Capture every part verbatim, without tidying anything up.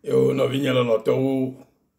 Yo no vinya lo to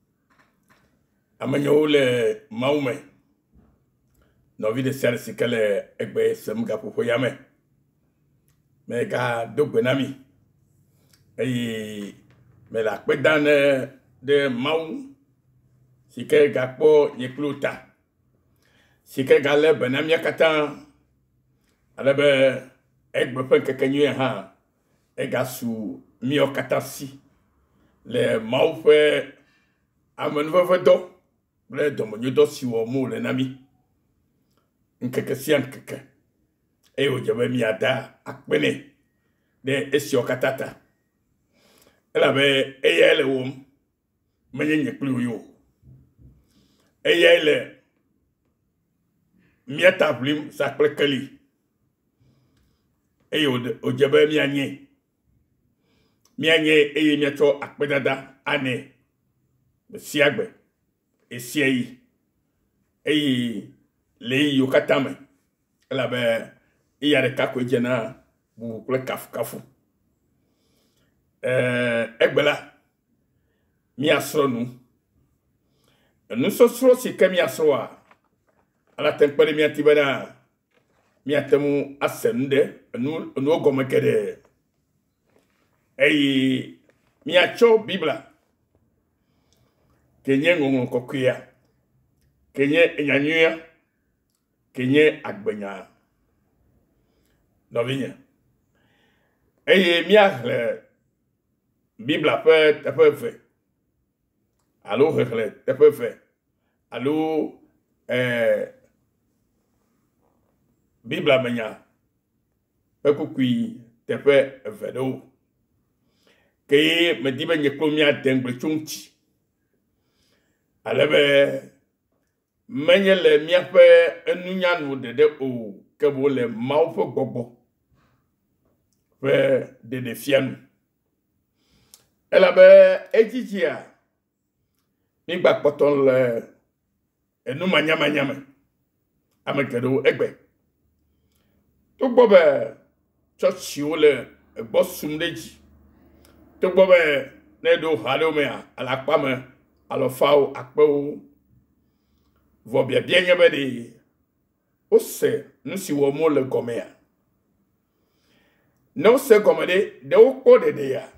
amanyo le maume no vi de ser sikale egbe sem ga popo yame me ga dogbenami eyi me la pe dan de mau sikale ga po nyekluta sikale ga le benami akata alebe egbe pen kekenyu ha e ga su mi okata si le mau fe amenuve do le domonyo do si wo mo le nami nkeke si nkeke e o jabe mi ada akpene de esi okatata ela be e yele wo menye nyeklu yo e yele mi atablim sa klekeli e o jabe mi anye mi anye e mi acho akpedada ane siagbe esiei eyi le yokatame la be iyare kako jena bu kle kafu kafu eh egbela mi asro nu nu so so si kemi asro a ala tempere mi atibana mi atemu asende nu nu ogomekede eyi mi acho bibla kenye ngongo kokuya kenye enyanyuya kenye agbenya novinya eye miahle bibla pe tepefe alo hehle tepefe alo eh bibla menya pe kukui tepe vedo ke medibe nyeklomia dengbe chungchi alebe menye le miape enunyanu dede o kebo le maupe gbogbo fe dede fianu elabe ejijia migba poton le enu manyama nyama amekedo egbe to gbobe church yo le egbo sumdeji to gbobe nedo halomea alakpame alofao akpo vo bien bien yebe de ose nsi wo mo le gomea no se gomede de o ko de de ya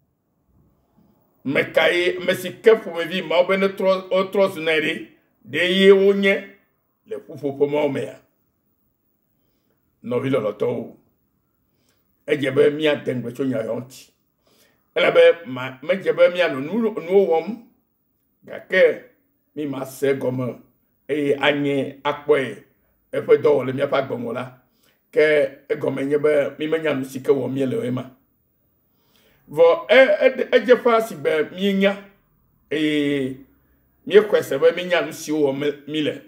me kai me si kefu me vi ma obene tro otros neri de ye onye le fufu po mo me ya no vi lo to ejebe mi atengbe cho nya yonti elabe ma me jebe mi anu nu nu wom gake mi ma se gomo e anye akpoe e fe do le mi pa gbomola ke e gomenye be mi menya no sike wo mi le ema vo e e je fa si be mi nya e mi kwese be mi nya no si wo mi le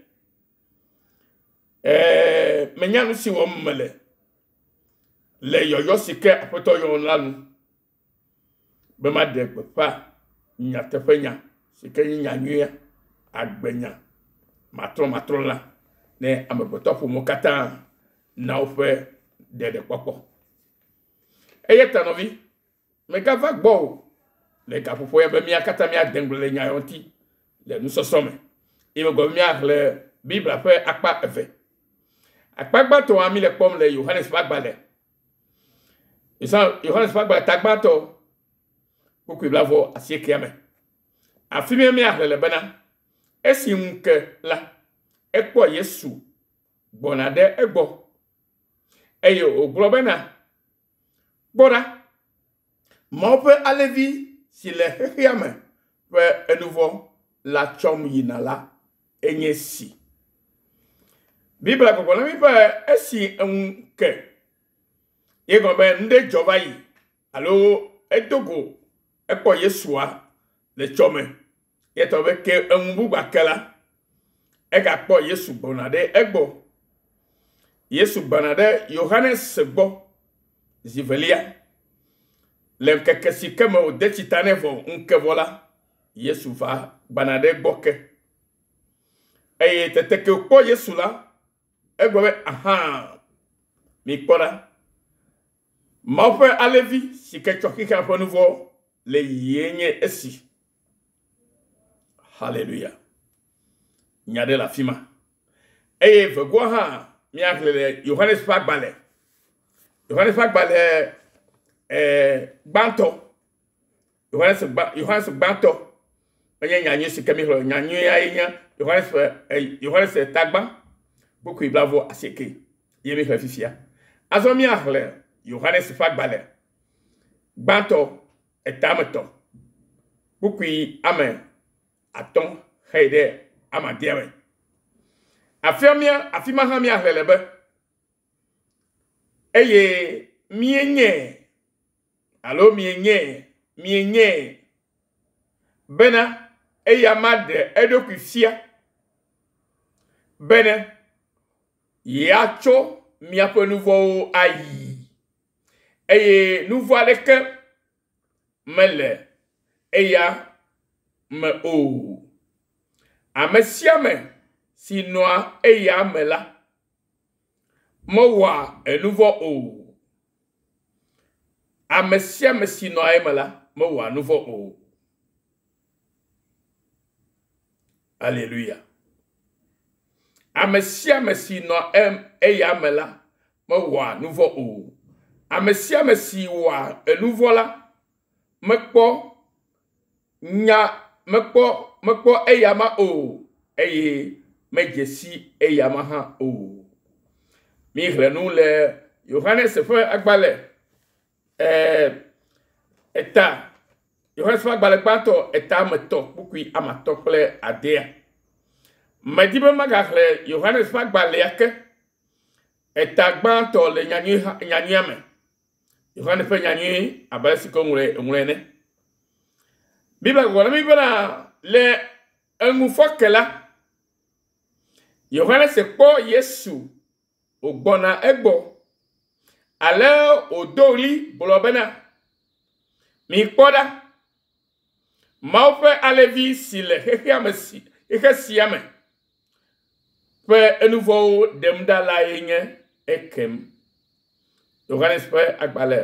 eh menya no si wo mele le yo yo sike apoto yo lanu be ma de pa nya te fe nya sike nya nyu agbenya matro matro la ne ameboto fu mokata na ofe de de popo eyeta novi me gava gbo le ka fofo ya be mi akata mi adengle nya yonti le nu sosome e me go mi ahle bibla fe akpa efe akpa gba to ami le pom le Johannes bagbale isa Johannes bagbale tagba to ku blavo asieke ame afimi mi ahle le bana esi nke la ekpo Yesu bonade egbo eyo oglobena bora mope alevi si le hehiame pe enouveau la chom yinala enyesi bibla ko mi pe esi nke yego be nde jova yi alo edogo ekpo Yesu a le chome yeto be ke enwu gbakela e ga po Yesu bonade egbo Yesu bonade Johannes segbo zivelia le keke sikeme o de titanevo nke vola Yesu va bonade boke e tete ke po Yesu la egbo be aha mi kora ma fe alevi si ke choki ka fo nouveau le yenye esi. Hallelujah. Nyade la fima. Eye vegwa ha miakle Johannes Fagbale. Johannes Fagbale eh banto. Johannes Johannes banto. Onye nyanyu sikemi nyanyu ya yenya Johannes Johannes Tagba. Beaucoup bravo aseke. Yemi fifia. Azomi ahle Johannes Fagbale. Banto etameto. Beaucoup amen. Aton heide amadiewe. Afirmia afima hamia helebe. Eye mienye. Allo mienye, mienye. Bena eye made edokufia. Bene yacho miapo nouveau ayi. Eye nouveau aleke mele eya me o. Amesiame si noa eya mela. Mo wa e nouveau o. Amesiame si noa emela. Mo wa nouveau o. Alléluia. Amesiame si noa em eya mela. Mo wa nouveau o. Amesiame si wa e nouveau la. Me po nya me po me po eyama o eye me jesi eyama ha o mi grenu le Johannes se fait agbale eh eta Johannes fait agbale bato eta me to bukui ama to ple adea me dibe magahle Johannes fait agbale yake eta bato le nyanyu nyanyu ame Johannes fait nyanyu abale sikongule ngulene Bibla gwana bibla le engufokela Yohane se po Yesu ogbona egbo ale odoli bolobena mi poda maupe alevi sile hehiamesi hesiame pe enouveau demda la yenye ekem Yohane se agbale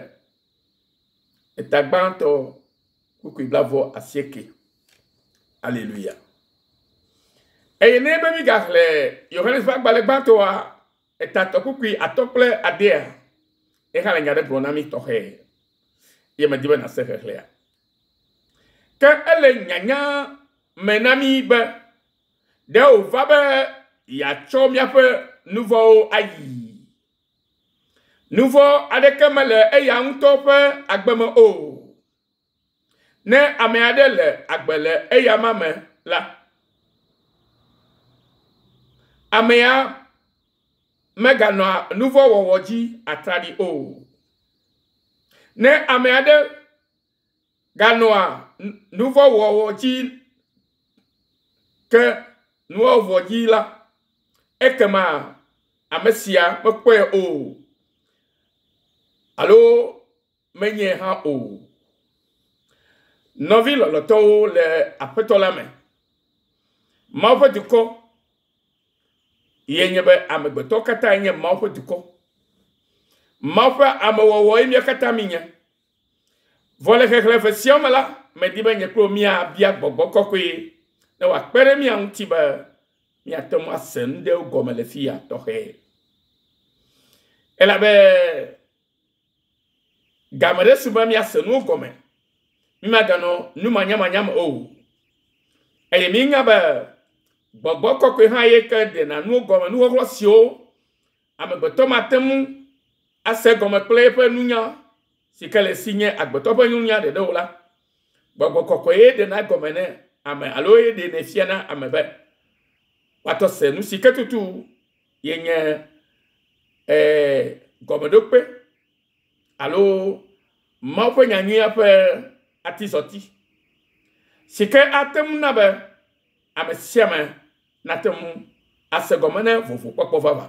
etagbanto Kuku blavo asieke. Alléluia. Et ne be mi gahle Johannes Fagbale bantoa etato kuku atople adea. E hala ngade bonami tohe. Ye me dibe na sekhele. Ka ele nyanya menami be de o vabe ya chomia pe nouveau ayi. Nouveau adekemele e ya untope agbeme o. Ne ameade le agbele eya mame la. Amea mega no nouveau wowoji atradi o. Ne ameade ganoa nouveau wowoji ke nouveau wowoji la. Ekema amesia mekwe o. Allo menye ha o. Novi lo to le apetola me. Maupe duko. Yenyebe amegbeto kata yenye maupe duko. Maupe amewowo imi kata minya. Vole reflexion la me dibe nye klo mia bia gbogbo kokwe. Ne wa kpere mia untiba mia tomo asende o gome le fia tohe. Elabe gamere suba mia senu gome. Mima gano numa nyama nyama o. Eye minga ba gbogbo kokwe ha ye ke de na nu gome nu oglo si o. Amegbeto matemu ase gome ple pe nunya. Si kele sinye agbeto pe nunya de do la. Gbogbo kokwe ye de na gome ne ame alo ye de ne fiena amebe. Wato se nu si ketutu yenye eh gome dokpe. Alo ma pe nyanyi ape ati soti. Sike atem na be amesiame natem asegomene vovo popo vava.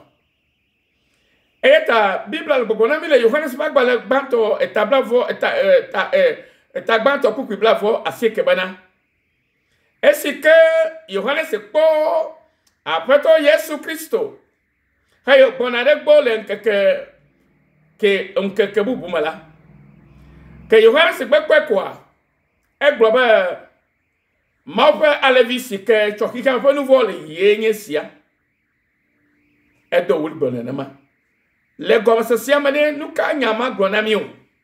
Eta Bibla gbogbo mi le Johannes Fagbale banto etablavo eta eta eta banto kuku blavo asike bana. Esike Johannes po apreto Yesu Kristo. Hayo bonade bolen keke ke onkeke bubumala. Que Johannes se kwa kwa e globe ma pe alevi sike choki kan pe nouveau le yenye sia e do wul bonene ma le gom se sia mane nu ka nyama gbona mi o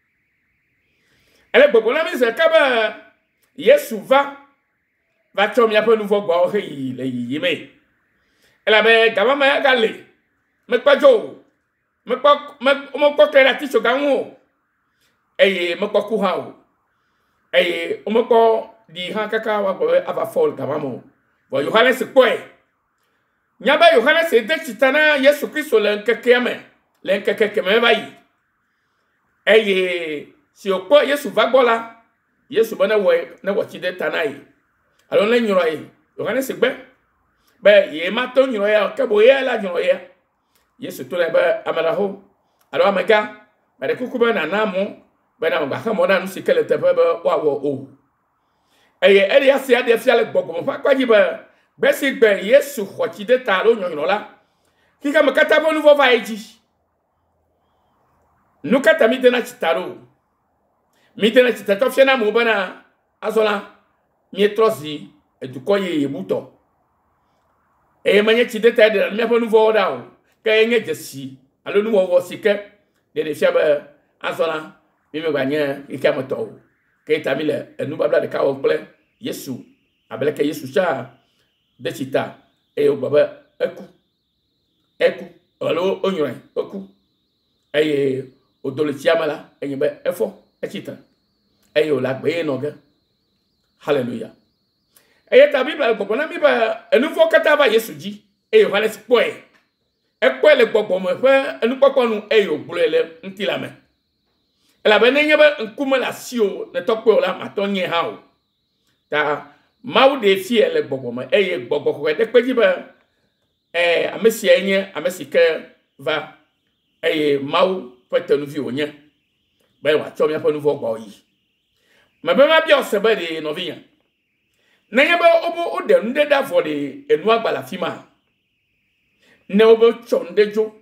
ele gbona mi se ka ba Yesu va va chom ya pe nouveau gba o he le yi me ela be gaba ma ga le me pa jo me pa me mo ko kera ti so ga wo eye me pa ku ha o eye o mo ko di ha kaka wa ko ava fall gaba mo bo Yohanes ko e nyaba Yohanes de chitana Yesu Kristo le nkeke me le nkeke me ba yi eye si o ko Yesu va gbola Yesu bana wo na wo chi de tanai alo le nyoro yi Yohanes gbe be ye ma to nyoro ya ke bo ye la nyoro ya Yesu to le ba amara ho alo amaga ba de kukuba na namu ba na ba ha mo na no sikele te ba wa wo o eye eri ase ade fiale gbogbo fa kwaji ba be si gbe Yesu ho chi de ta lo nyoro la kika makata bo nouveau va eji nu kata mi de na chitaro mi de na chitato fiena mo bana azola mi trosi e du koye ye buto e manye chi de ta de mi fa nouveau da o ka enye jesi alo nu wo sike de de fiaba azola mi me gbanye ikamoto ke ta mi le enu babla de ka o ple Yesu abele ke Yesu cha de chita e o baba eku eku alo onyoren oku eye odole chiamala enye be efo echita eye o la gbe no ga hallelujah eye ta Bible gbogbo na mi ba enu fo kata ba Yesu ji e Yohanes poe e poe le gbogbo mo fe enu popo nu e yo gbulele ntila me ela be nenye be nkume la sio ne tokwe la matonye ha o ta mau de fie le gbogbo mo e ye gbogbo ko de peji ba eh amesi enye amesi ke va eh mau pete nu vi onye ba wa chom ya pa nu vo gba yi ma be ma bia osebe de no vi yan na ye ba obo o de nde da for de enu agbala fima ne obo chom de jo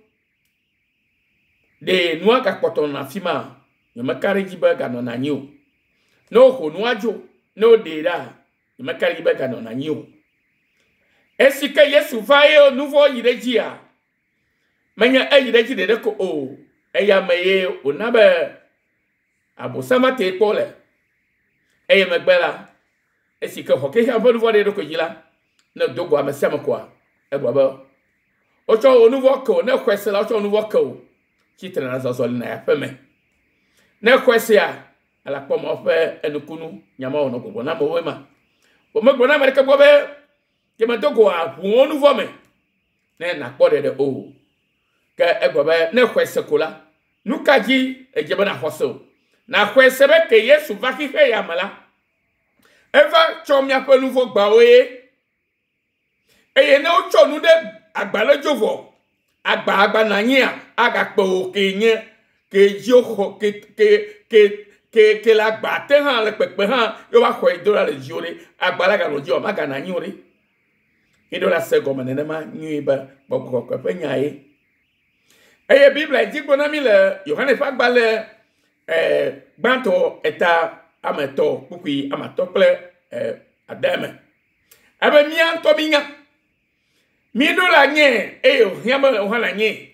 de nu aga kpoton na fima yo makare jiba ga no na nyu no ho nu ajo no de da yo makare jiba ga no na nyu est-ce que Yesu va e nouveau yireji a manya e yireji de ko o e ya meye o na be abosama te pole e ye megbela est-ce que hoke ha bo nouveau de ko yila na dogo amesema kwa e baba o cho o nouveau ko na kwesela o cho nouveau ko chitre na zo na ya peme na kwese a ala kpom ofe enukunu nyama ono gogo na mo wema o megbo na mereka gobe ke me dogo a hu nouveau me na na kpode de o ke egbobe na kwese kola nukaji ejebe na hoso na kwese be ke Yesu va ki he ya mala eva chomya pe nouveau gba oye eye na o chonu de agbalejovo agba agba na yin aga pe o ke yin ke jo ke ke ke ke ke la gba te han le pepe han yo ba ko idora le jore agbala ga lo jo ma ga na yin ore idora se go ma ne ma yin ba gbogbo ko pe nya e eye Bible di gbona mi le Yohane fa gba le eh gbanto eta amato pukui amato ple eh ademe abe mi an to binya mi do la nye e yo hiama o hala nye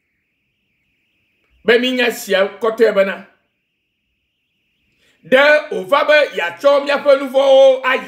be mi nya sia kote bana de o va be ya chom ya pe nouveau ayi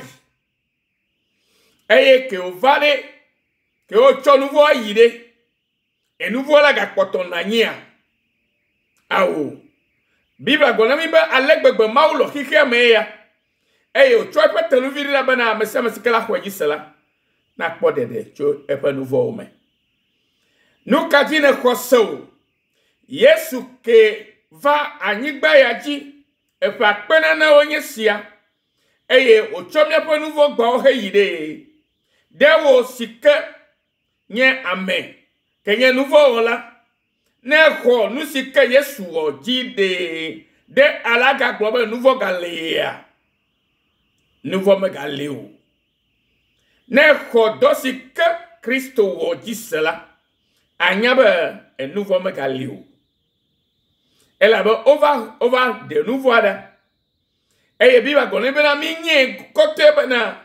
eye ke o vale ke o cho nouveau ayi de e nouveau la ga poton na nya awo Bible gona mi ba alegbegbe maulo kike me ya eye o cho pe telu viri la bana me se me sikala ko gisela na kpode de cho e pe nouveau me nu kadine ko so Yesu ke va anyigba ya ji e fa pena na onye sia eye o chomya pe nouveau gba o heyide de wo sike nye amen ke nye nouveau la ne ko nu sike Yesu o ji de de alaga globe nouveau galea nouveau me galeo ne ko do sike Kristo o ji sela anyabe e nouveau me galeo elle a over over de nouveau da eye biba gone bena mi nye kote bena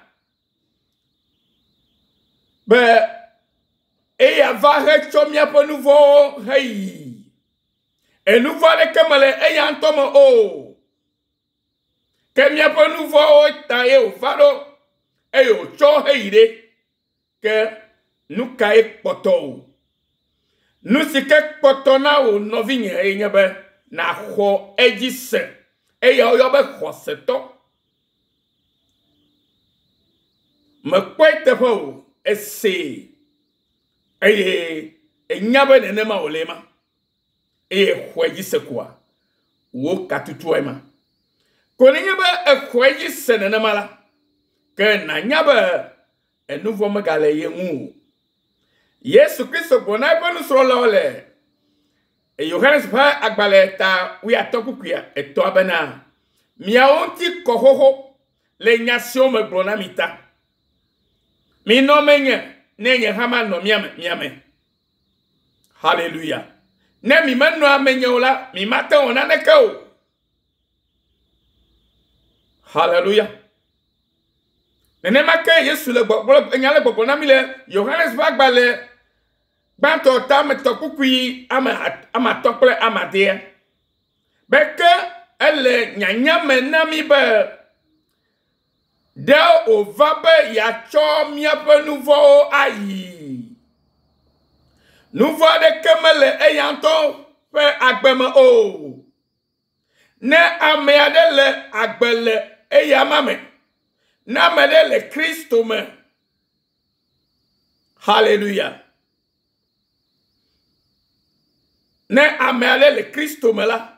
be eye va recho mi apo nouveau hey e nouveau de kemale eye antomo o ke mi apo nouveau ta e o fado eye o cho heire ke nu kai poto nu sike poto na o novinye eye be na ho ejise eye o yo be ho seto me kwete po ese eye enyabe ne nema olema eye ho ejise kwa wo katutu ema ko ne nyebe e ho ejise ne nema la ke na nyabe e nouveau megale ye mu Yesu Kristo bona panu so lole e Yohanes pa agbaleta wi atokukuya eto abana mia onti kohoho le nyasio me brona mita mi no menye nenye hama no miame miame hallelujah ne mi manu amenye ola mi mata ona neko hallelujah nene make Yesu le gbogbo nyale gbogbo na mi le Yohanes pa agbale Banto tam tokukui ama ama tokple amade beke ele nyanya menami be de o vabe ya cho miape nouveau ayi nouveau de kemele eyanto pe agbeme o ne ameade le agbele eyamame na mele le Kristo me hallelujah ne amele le Kristo me la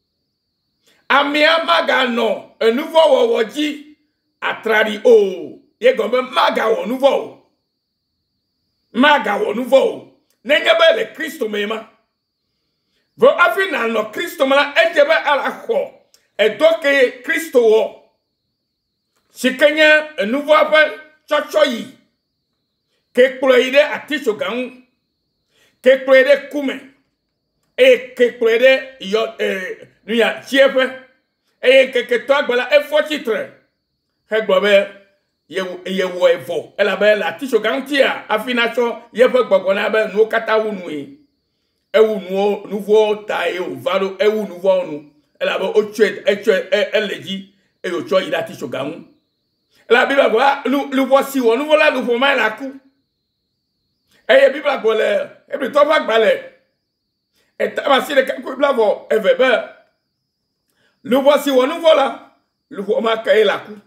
amia maga no e nouveau wowoji atrari o ye gombe maga wo nouveau maga wo nouveau ne nyebe le Kristo me ma vo afina no Kristo me la ejebe ala ho e doke Kristo wo sikenya e nouveau appel chochoyi ke kloide aticho gan ke kloide kume e ke klede yo eh nuya chiefe e ke ke to agbala e fo chitre he gbobe ye ye wo evo ela be la tisho gantia afinacho ye fe gbogbo na be nu kata wunu e e wunu nouveau ta e o valo e wunu vonu ela be o chwe e chwe eleji e o cho ida tisho gan ela bi ba gwa lu voici wo nouveau la lu fo ma la ku e ye bi ba gole e bi to ba gbale et si le kako blavo evebe le voici on nous voilà le voit ma kae la ku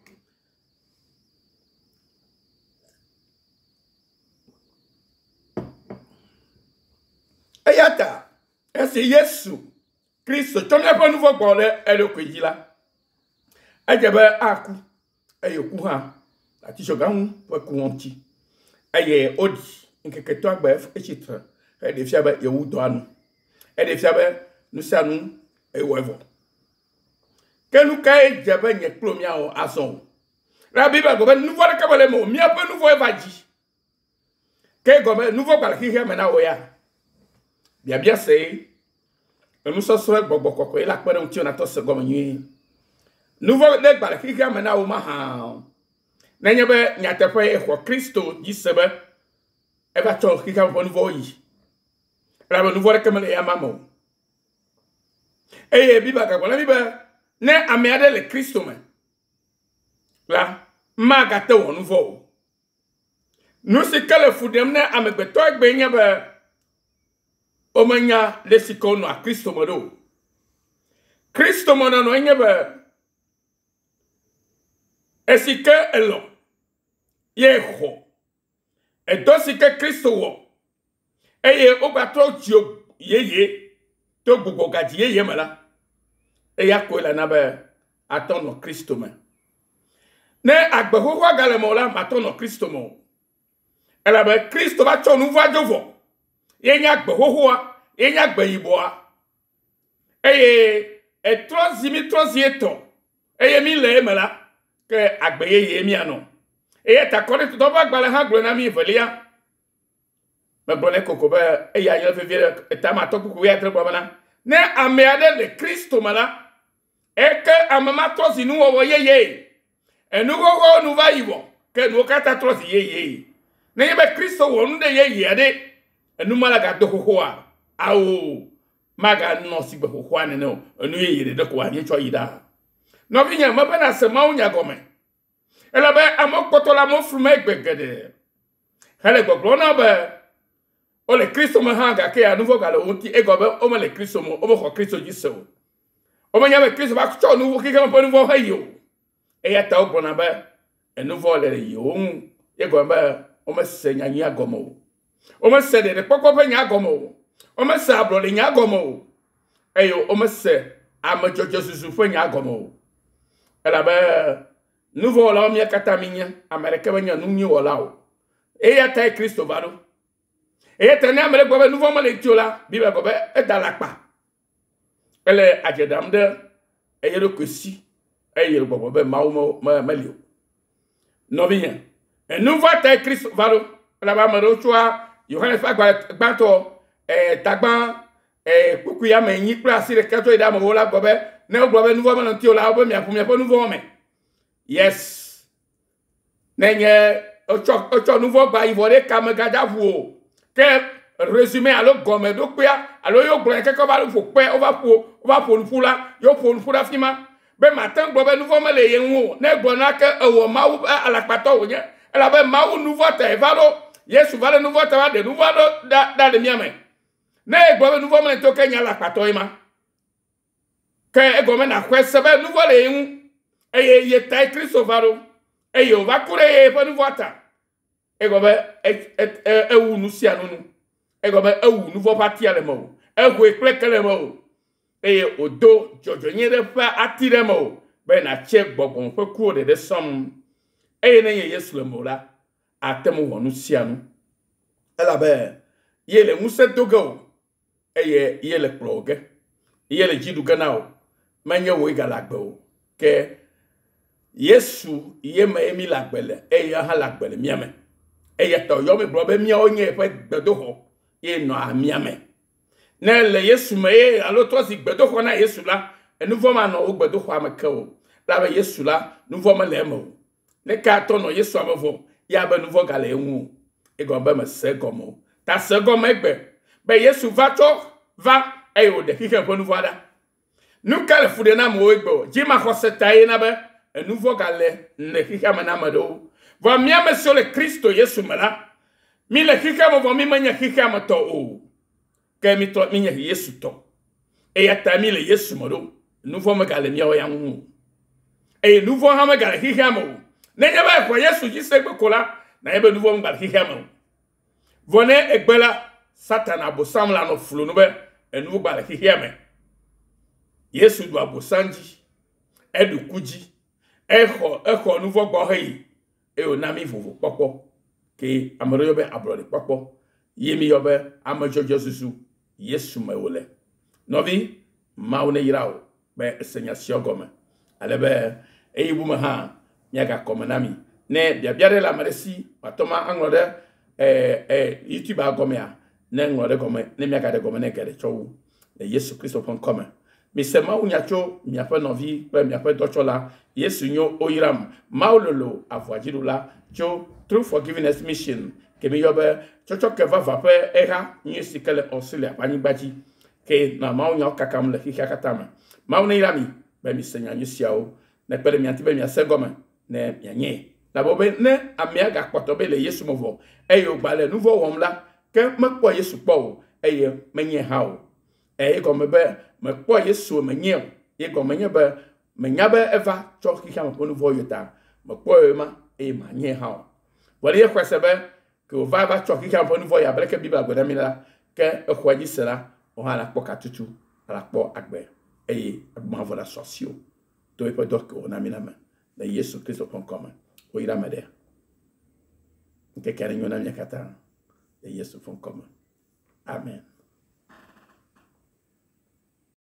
ayata ese Yesu Kristo tonya pa nouveau gbole ele ko yila ajebe aku ayoku ha ati shogan po ku wonti aye odi nkeke to agba e chitra e de fiaba ye wudo anu e de fiaba nu sanu e woevo kenu kai jabe nye klomia o ason rabi ba gobe nouveau de kabale mo mi ape nouveau evaji ke gobe nouveau bala ki he mena oya bia bia sei enu so so gbogbo kokko ila pere unti ona to se gomo nyi nouveau de bala ki he mena o ma ha na nyebe nyatepe e ko Kristo jisebe e ba to ki ka po nouveau yi la nouveau de kabale ya mamo eye biba ka bona biba ne ameade le Kristo me la magate wo nouveau nous se kale fudem ne amegbeto egbe nya be omanya le sikono a Kristo modo Kristo mono no nya be esike elo ye ho e dosike Kristo wo eye obatro jio yeye to gbogbo gaji yeye mala e ya ko la na be atono Kristo me ne agbehoho agale mo la atono Kristo mo ela be Kristo ba cho nouveau ajovo ye nya agbehoho ye nya agbeyibo eye e trozimi trozieto eye mi le mala ke agbeye ye mi ano eye ta kore to ba gbale ha glo na mi velia me brone kokobe eye ya fe vie eta ma to kuku ya tre bana ne ameade le Kristo mala et que à maman toi si nous voyez yé et nous go nous va y voir que nous kata toi si yé yé ne yé Christ wo nous de yé yé de et nous malaga do ko wa awo maga no si be ko kwa ne no nous yé yé de ko ani cho yida no vinya ma bana se ma unya gome ela be amokoto la mo frume gbegede hele gbogbo na be o le Christ mo hanga ke a nouveau galo onti e gobe o mo le Christ mo o mo ko Christ jiso o mo nya be Christ ba cho nouveau ki ke mo nouveau hayo e ya ta o bona be e nouveau le yo e gobe o mo se nya nya gomo o mo se de poko pe nya gomo o mo se abro le nya gomo e yo o mo se amajojo susu fe nya gomo ela be nouveau la mi kataminya amerika banya nunyi wala o e ya ta Christ vado et tenez amele gobe nouveau mal etiola bibe gobe e dalakpa ele ajedamde e yero kosi e yero gobe mawo malio no bien et nouveau ta Christ valo la ba maro choa yohane fa gbanto e tagban e kukuya me yin pra sire keto ida mo la gobe ne gobe nouveau mal etiola obo mi afu mi afu nouveau me yes nenye ocho ocho nouveau gba ivore kamegada vu que résumé à l'autre gomme donc alors yo glen quelque va le faut on va pour on va pour pour là yo pour pour la fima ben matin gobe nous vont les yenwo ne gona que o ma à la pato nya elle avait ma nouveau te valo yesu va le nouveau te va de nouveau dans dans le mien mais ne gobe nous vont le to kenya la pato ima que gomme na kwese be nouveau les yenwo et y est écrit sauvaro et yo va courir pour nouveau ta e gobe e e wu nu sia nu e gobe e wu nu vo parti ale mo e ho e kleke le mo e odo jojo nyere fa atire mo be na che gbogbon fe ku de de som e ne ye Yesu le mo la atemu wo nu sia nu e la be ye le muse dogo e ye ye le ploge ye le jidu ganao manye wo igalagbe o ke Yesu ye ma emi lagbele e ya ha lagbele miame e ya to yo me bro be mi onye fe gbedo ho ye no amiame na le Yesu me e alo to si gbedo ho na Yesu la e nu voma no o gbedo ho amaka o la be Yesu la nu voma le mo ne ka to no Yesu amavo ya be nu vo gale enwu e go be me se gomo ta se gomo egbe be Yesu va to va e o de kike po nu voada nu kale fude na mo egbe jima ho se tai na be e nu vo gale ne kike amana mado va miame sur le Christ Yesu mala mi le kika mo va mi manya kika mo to o ke mi to mi nya Yesu to e ya ta mi le Yesu mo do nu vo me gale mi o ya hu e nu vo ha me gale kika mo ne nya ba ko Yesu ji se gbe kola na ye be nu vo me gale kika mo vone egbela Satan abosam la no fulu no be e nu gale kika me Yesu do abosanji e du kuji e ho e ho nu vo gbo he e o nami vovo popo ke amaro yobe abrode popo yemi yobe amajojo susu Yesu mewole novi maune yirao be senya siogome alebe e yibu ma ha nyaga komenami ne bia bia de la maresi atoma anglode eh eh YouTube agome a ne nglode gome ne miaga de gome ne gere chowu ne Yesu Christo pon come mi se ma unyacho mi afa novi pe mi afa dochola Yesu nyo oyiram maulolo avoajirula cho through forgiveness mission ke mi yobe chocho ke va va pe era ni sikele osilia panyibaji ke na ma unya kakam le hika katama ma unirami be mi senya nyusiao ne pele mi antibe mi asegoma ne mianye na bobe ne amia ga kpotobe le Yesu movo eyo gbale nouveau womla ke mekpo Yesu kpo eye menye hawo e ko mebe me po Yesu me nye e ko me nye be me nya be eva cho ki ka me ponu vo yota me po e ma e ma nye ha wale ye kwese be ke o va va cho ki ka me ponu vo ya bre ke bibla goda mi la ke e kwa ji sera o ha la po katutu la po agbe e ma vo la sosio to e po do ke ona mi na ma na Yesu Christ pon koma o ira mede ke kere nyona mi kata e Yesu pon koma amen.